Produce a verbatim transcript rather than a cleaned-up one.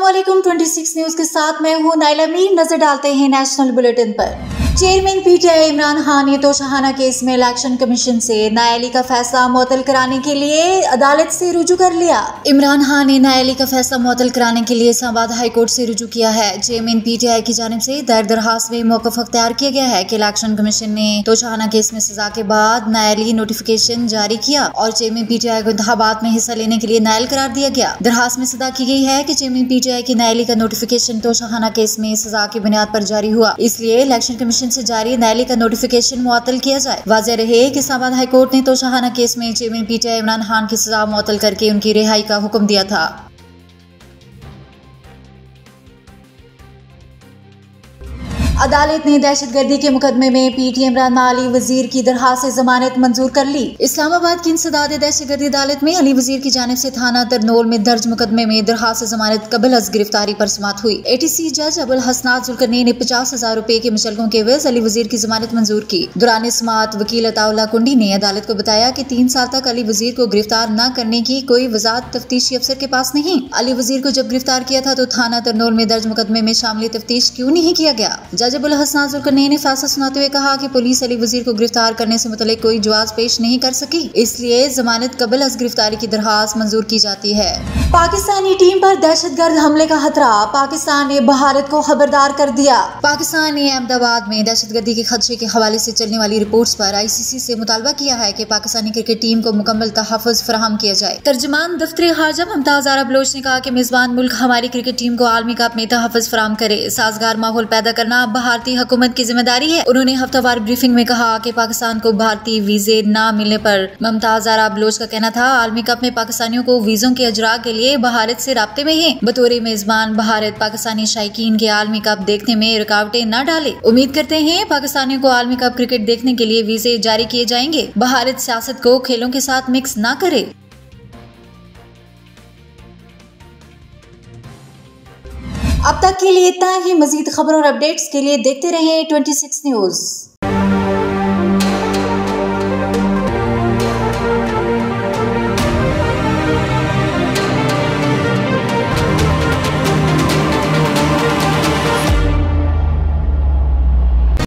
अस्सलामुअलैकुम। छब्बीस न्यूज के साथ मैं हूं नाइला मीर। नजर डालते हैं नेशनल बुलेटिन पर। चेयरमैन पीटीआई इमरान खान ने तोशाखाना केस में इलेक्शन कमीशन से नायली का फैसला मुअत्तल कराने के लिए अदालत से रुजू कर लिया। इमरान खान ने नायली का फैसला मुअत्तल कराने के लिए इस्लामाबाद हाई कोर्ट से रुजू किया है। चेयरमैन पीटीआई की जानिब से दायर दरखास्त में मौक़िफ़ अख्तियार किया गया है कि इलेक्शन कमीशन ने तोशाखाना केस में सजा के बाद नायली नोटिफिकेशन जारी किया और चेयरमैन पीटीआई को इंतखाबात में हिस्सा लेने के लिए नायल करार दिया गया। दरखास्त में सदा की गई है कि चेयरमैन पीटीआई की नायली का नोटिफिकेशन तोशाखाना केस में सजा की बुनियाद पर जारी हुआ, इसलिए इलेक्शन कमीशन से जारी नायली का नोटिफिकेशन मुअत्तल किया जाए। वाज़ेह रहे कि इस्लामाबाद हाई कोर्ट ने तोशाखाना केस में चेयरमैन पीटीआई इमरान खान की सजा मुअत्तल करके उनकी रिहाई का हुक्म दिया था। अदालत ने दहशतगर्दी के मुकदमे में पीटीआई इमरान अली वजीर की दरखास्त से जमानत मंजूर कर ली। इस्लामाबाद की इंसदाद दहशतगर्दी अदालत में अली वजीर की जानिब से थाना तरनोल में दर्ज मुकदमे में दरखास्त से जमानत कबल अज गिरफ्तारी पर समात हुई। एटीसी जज अबुल हसनात जुल्करनैन ने पचास हजार रुपए के मुचलकों के एवज अली वजीर की जमानत मंजूर की। दौरान समात वकील अताउल्लाह कुंडी ने अदालत को बताया कि तीन साल तक अली वजीर को गिरफ्तार न करने की कोई वजाहत तफ्तीशी अफसर के पास नहीं। अली वजीर को जब गिरफ्तार किया था तो थाना तरनोल में दर्ज मुकदमे में शामिल तफ्तीश क्यों नहीं किया गया। जज अबुल हसनात जुल्करनैन ने फैसला सुनाते हुए कहा कि पुलिस अली वजीर को गिरफ्तार करने से मुतल्लिक कोई जवाब पेश नहीं कर सकी, इसलिए जमानत कबल अज गिरफ्तारी की दरखास्त मंजूर की जाती है। पाकिस्तानी टीम पर दहशतगर्द हमले का खतरा, पाकिस्तान ने भारत को खबरदार कर दिया। पाकिस्तान ने अहमदाबाद में दहशतगर्दी के खदशे के हवाले से चलने वाली रिपोर्ट्स पर आईसीसी से मुतालबा किया है कि पाकिस्तानी क्रिकेट टीम को मुकम्मल तहफ़्फ़ुज़ फराहम किया जाए। तर्जुमान दफ्तर खारजा मुमताज आरा बलोच ने कहा कि मेजबान मुल्क हमारी क्रिकेट टीम को आलमी कप में तहफ़्फ़ुज़ फराहम करे, साजगार माहौल पैदा करना भारतीय हुकूमत की जिम्मेदारी है। उन्होंने हफ्तावार ब्रीफिंग में कहा कि पाकिस्तान को भारतीय वीजे न मिलने पर मुमताज आरा बलोच का कहना था आलमी कप में पाकिस्तानियों को वीजों के अजरा के लिए भारत से राब्ते में है। बतौर मेजबान भारत पाकिस्तानी शायकीन के आलमी कप देखने में रुकावटें न डाले। उम्मीद करते हैं पाकिस्तानियों को आलमी कप क्रिकेट देखने के लिए वीजे जारी किए जाएंगे। भारत सियासत को खेलों के साथ मिक्स न करे। अब तक के लिए इतना ही। मजीद खबरों और अपडेट्स के लिए देखते रहें छब्बीस न्यूज।